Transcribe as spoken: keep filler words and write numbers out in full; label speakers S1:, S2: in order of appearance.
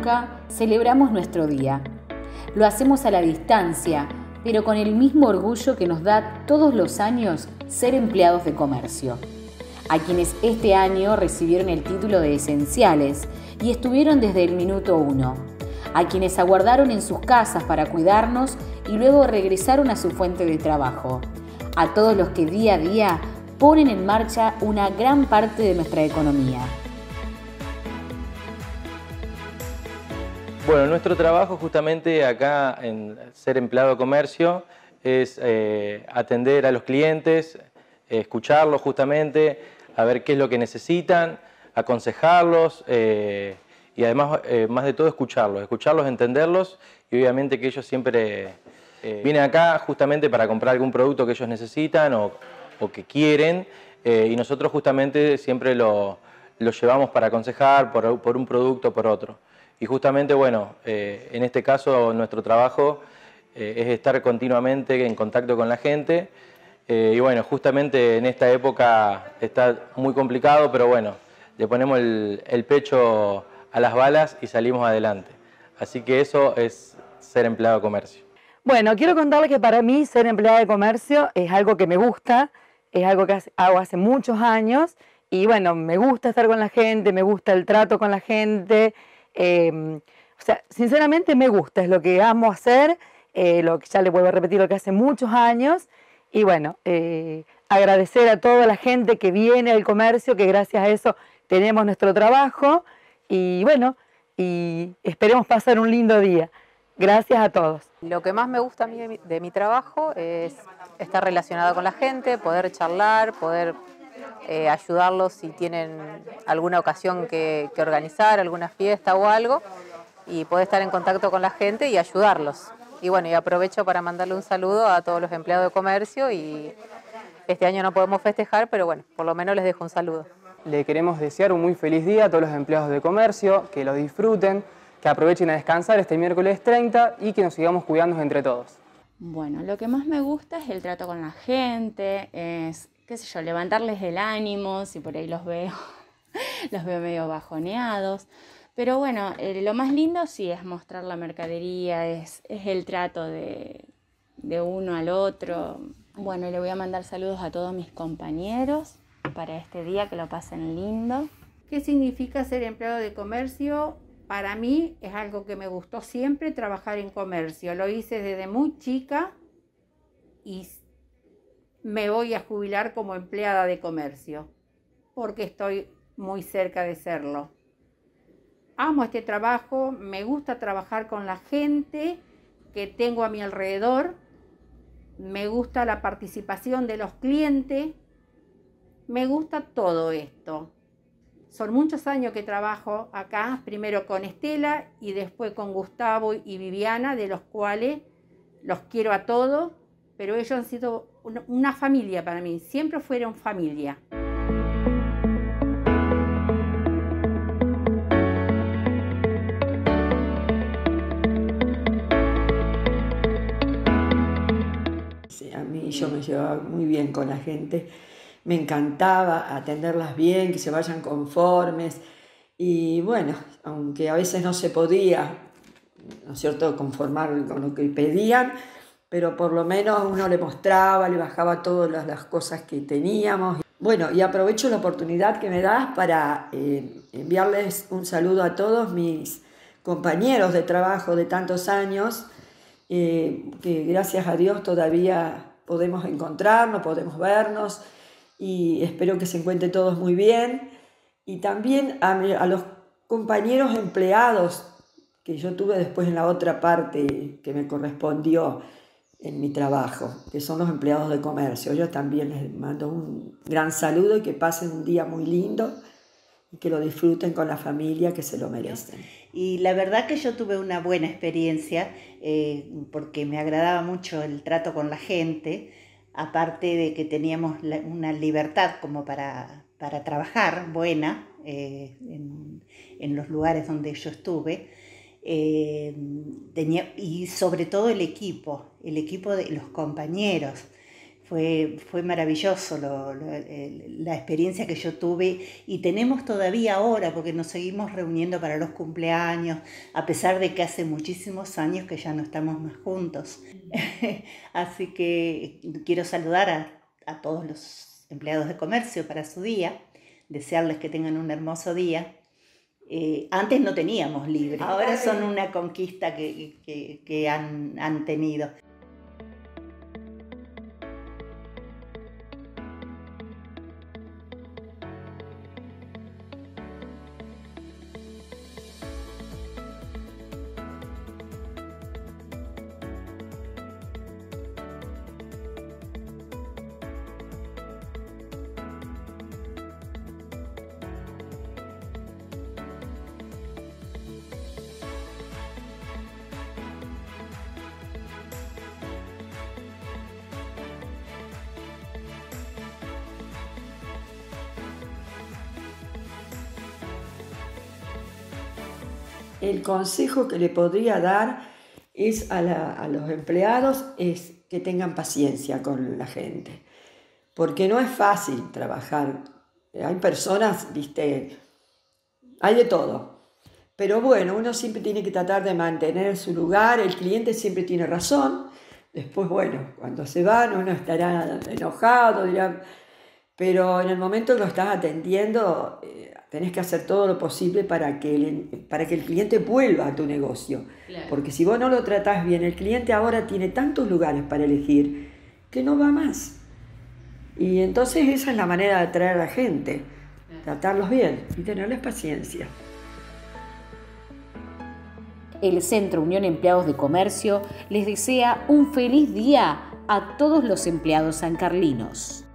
S1: nunca celebramos nuestro día. Lo hacemos a la distancia, pero con el mismo orgullo que nos da todos los años ser empleados de comercio. A quienes este año recibieron el título de esenciales y estuvieron desde el minuto uno. A quienes aguardaron en sus casas para cuidarnos y luego regresaron a su fuente de trabajo. A todos los que día a día ponen en marcha una gran parte de nuestra economía.
S2: Bueno, nuestro trabajo justamente acá en ser empleado de comercio es eh, atender a los clientes, eh, escucharlos justamente, a ver qué es lo que necesitan, aconsejarlos eh, y además, eh, más de todo, escucharlos, escucharlos, entenderlos y obviamente que ellos siempre eh, vienen acá justamente para comprar algún producto que ellos necesitan o, o que quieren eh, y nosotros justamente siempre lo, lo llevamos para aconsejar por, por un producto o por otro. Y justamente, bueno, eh, en este caso nuestro trabajo eh, es estar continuamente en contacto con la gente eh, y bueno, justamente en esta época está muy complicado, pero bueno, le ponemos el, el pecho a las balas y salimos adelante. Así que eso es ser empleado de comercio.
S3: Bueno, quiero contarles que para mí ser empleada de comercio es algo que me gusta, es algo que hago hace muchos años y bueno, me gusta estar con la gente, me gusta el trato con la gente. Eh, o sea, sinceramente me gusta, es lo que amo hacer, eh, lo que ya le vuelvo a repetir, lo que hace muchos años y bueno, eh, agradecer a toda la gente que viene al comercio, que gracias a eso tenemos nuestro trabajo y bueno, y esperemos pasar un lindo día. Gracias a todos.
S4: Lo que más me gusta a mí de mi, de mi trabajo es estar relacionado con la gente, poder charlar, poder Eh, ayudarlos si tienen alguna ocasión que, que organizar, alguna fiesta o algo, y poder estar en contacto con la gente y ayudarlos. Y bueno, y aprovecho para mandarle un saludo a todos los empleados de comercio y este año no podemos festejar, pero bueno, por lo menos les dejo un saludo.
S5: Le queremos desear un muy feliz día a todos los empleados de comercio, que lo disfruten, que aprovechen a descansar este miércoles treinta y que nos sigamos cuidando entre todos.
S6: Bueno, lo que más me gusta es el trato con la gente, es qué sé yo, levantarles el ánimo, si por ahí los veo, los veo medio bajoneados. Pero bueno, eh, lo más lindo sí es mostrar la mercadería, es, es el trato de, de uno al otro. Bueno, le voy a mandar saludos a todos mis compañeros para este día, que lo pasen lindo.
S7: ¿Qué significa ser empleado de comercio? Para mí es algo que me gustó siempre, trabajar en comercio. Lo hice desde muy chica y me voy a jubilar como empleada de comercio, porque estoy muy cerca de serlo. Amo este trabajo, me gusta trabajar con la gente que tengo a mi alrededor, me gusta la participación de los clientes, me gusta todo esto. Son muchos años que trabajo acá, primero con Estela y después con Gustavo y Viviana, de los cuales los quiero a todos, pero ellos han sido una familia para mí, siempre fueron familia.
S8: Sí, a mí yo me llevaba muy bien con la gente, me encantaba atenderlas bien, que se vayan conformes y bueno, aunque a veces no se podía, ¿no es cierto?, conformar con lo que pedían, pero por lo menos uno le mostraba, le bajaba todas las, las cosas que teníamos. Bueno, y aprovecho la oportunidad que me das para eh, enviarles un saludo a todos mis compañeros de trabajo de tantos años, eh, que gracias a Dios todavía podemos encontrarnos, podemos vernos, y espero que se encuentren todos muy bien. Y también a, a los compañeros empleados que yo tuve después en la otra parte que me correspondió en mi trabajo, que son los empleados de comercio. Yo también les mando un gran saludo y que pasen un día muy lindo y que lo disfruten con la familia, que se lo merecen.
S9: Y la verdad que yo tuve una buena experiencia eh, porque me agradaba mucho el trato con la gente, aparte de que teníamos la, una libertad como para, para trabajar buena eh, en, en los lugares donde yo estuve. Eh, tenía, y sobre todo el equipo, el equipo de los compañeros. Fue, fue maravilloso lo, lo, el, la experiencia que yo tuve y tenemos todavía ahora porque nos seguimos reuniendo para los cumpleaños, a pesar de que hace muchísimos años que ya no estamos más juntos. Así que quiero saludar a, a todos los empleados de comercio para su día, desearles que tengan un hermoso día. Eh, antes no teníamos libre, ahora son una conquista que, que, que han, han tenido.
S8: El consejo que le podría dar es a, la, a los empleados es que tengan paciencia con la gente, porque no es fácil trabajar. Hay personas, viste, hay de todo, pero bueno, uno siempre tiene que tratar de mantener su lugar, el cliente siempre tiene razón, después bueno, cuando se van uno estará enojado, dirá, pero en el momento que lo estás atendiendo, eh, tenés que hacer todo lo posible para que el, para que el cliente vuelva a tu negocio. Claro. Porque si vos no lo tratás bien, el cliente ahora tiene tantos lugares para elegir que no va más. Y entonces esa es la manera de atraer a la gente, claro. Tratarlos bien y tenerles paciencia.
S1: El Centro Unión Empleados de Comercio les desea un feliz día a todos los empleados sancarlinos.